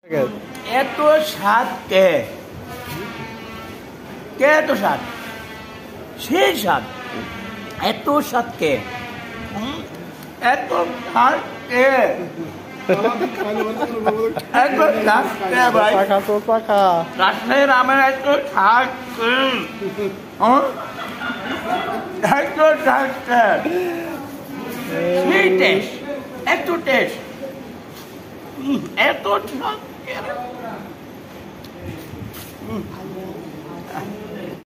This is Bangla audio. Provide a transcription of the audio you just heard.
এত স্বাদ কে কে এত স্বাদ সেই স্বাদ এত স্বাদ কে এত স্বাদ কে এত স্বাদ কে ভাই রাজশাহীর আমের এত স্বাদ এত স্বাদ কে সেই টেস্ট এত টেস্ট এত স্বাদ কে